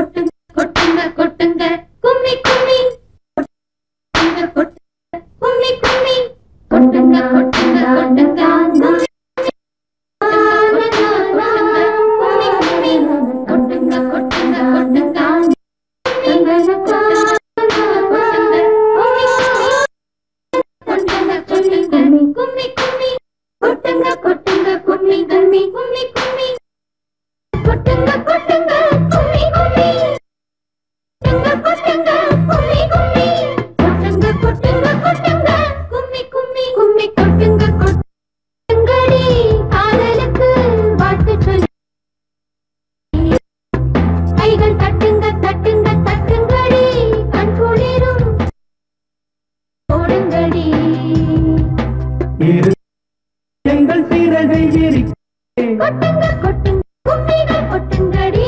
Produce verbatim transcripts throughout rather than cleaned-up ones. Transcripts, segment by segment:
கொட்டுங்க கொட்டுங்க கும்மி கும்மி கொட்டுங்க கொட்டுங்க கும்மி கும்மி கொட்டுங்க கொட்டுங்க கொட்டுங்க கொட்டுங்க கொட்டுங்க கொட்டுங்க கும்மி கும்மி கொட்டுங்க கொட்டுங்க கும்மி கும்மி கும்மி கும்மி கொட்டுங்க கொட்டுங்க கும்மி கும்மி கொட்டுங்க கும்மி கும்மி கொட்டுங்க கொட்டுங்க கொட்டுங்க கும்மி கும்மி கும்மி கொட்டுங்க கொட்டுங்கடி காதலுக்கு வாழ்த்து சொல்லி கைகள் தட்டுங்க தட்டுங்க தட்டுங்கடி கண் குளிரும் போடுங்கடி எங்கள் சீரகை கொட்டுங்க கொட்டுங்க கும்மிகள் கொட்டுங்கடி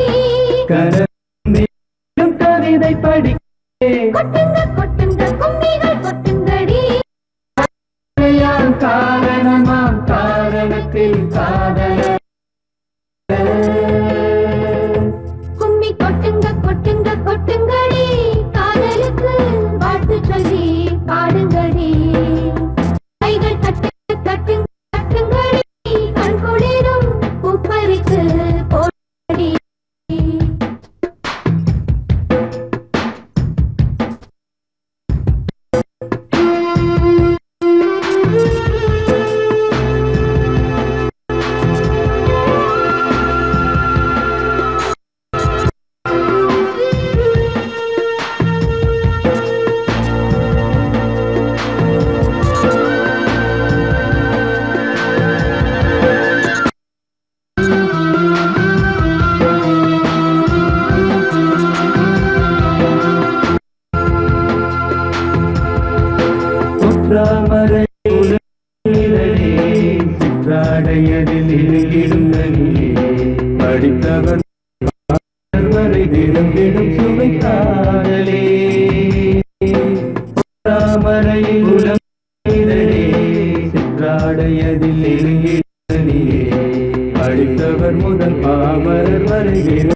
கரம் கவிதை படி கொட்டுங்க கொட்டுங்க கும்மிகள் கொட்டுங்கடி காரணமாம் காரணத்தில் காதல கும்மி கொட்டுங்க கொட்டுங்க கொட்டுங்கடி காதலுக்கு வாழ்த்து சொல்லி பாடுங்கடி கைகள் தட்டுங்க தட்டுங்க தட்டுங்கடி கண் குளிரும் பூப்பறித்து போடுங்கடி ராமரை சிற்றாடையதில் இழுகிடும் நனியே படித்தவர் வரை தினந்திடும் சுவை காதலே ராமரை உலகிலே சிற்றாடையதில் இழுகிடும் நனியே படித்தவர் முதல் பாமரர் வரை